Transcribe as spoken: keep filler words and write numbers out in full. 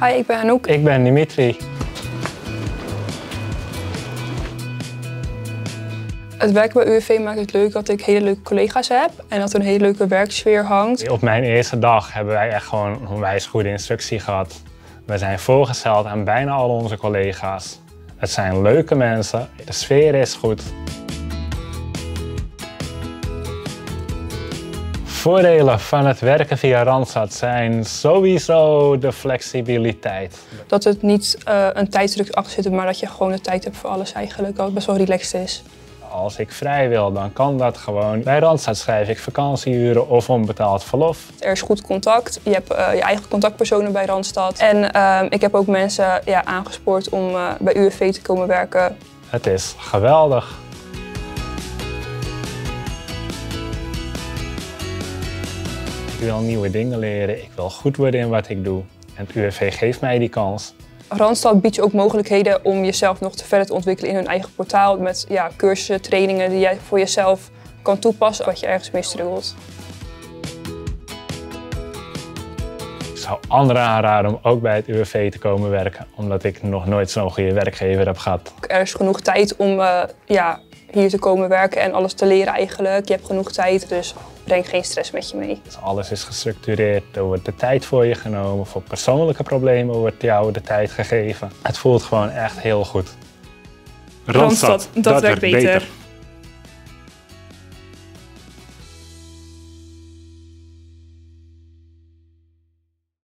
Hi, ik ben Anouk. Ik ben Dimitri. Het werken bij U W V maakt het leuk dat ik hele leuke collega's heb en dat er een hele leuke werksfeer hangt. Op mijn eerste dag hebben wij echt gewoon een onwijs goede instructie gehad. We zijn voorgesteld aan bijna al onze collega's. Het zijn leuke mensen, de sfeer is goed. Voordelen van het werken via Randstad zijn sowieso de flexibiliteit. Dat het niet uh, een tijdsdruk achter zit, maar dat je gewoon de tijd hebt voor alles eigenlijk, dat het best wel relaxed is. Als ik vrij wil, dan kan dat gewoon. Bij Randstad schrijf ik vakantieuren of onbetaald verlof. Er is goed contact, je hebt uh, je eigen contactpersonen bij Randstad. En uh, ik heb ook mensen ja, aangespoord om uh, bij U W V te komen werken. Het is geweldig. Ik wil nieuwe dingen leren, ik wil goed worden in wat ik doe. En het U W V geeft mij die kans. Randstad biedt je ook mogelijkheden om jezelf nog te verder te ontwikkelen in hun eigen portaal. Met ja, cursussen, trainingen die jij voor jezelf kan toepassen wat je ergens mee struggelt. Ik zou anderen aanraden om ook bij het U W V te komen werken, omdat ik nog nooit zo'n goede werkgever heb gehad. Er is genoeg tijd om uh, ja, hier te komen werken en alles te leren eigenlijk. Je hebt genoeg tijd, dus breng geen stress met je mee. Dus alles is gestructureerd, er wordt de tijd voor je genomen. Voor persoonlijke problemen wordt jou de tijd gegeven. Het voelt gewoon echt heel goed. Randstad, dat, dat werkt beter. beter.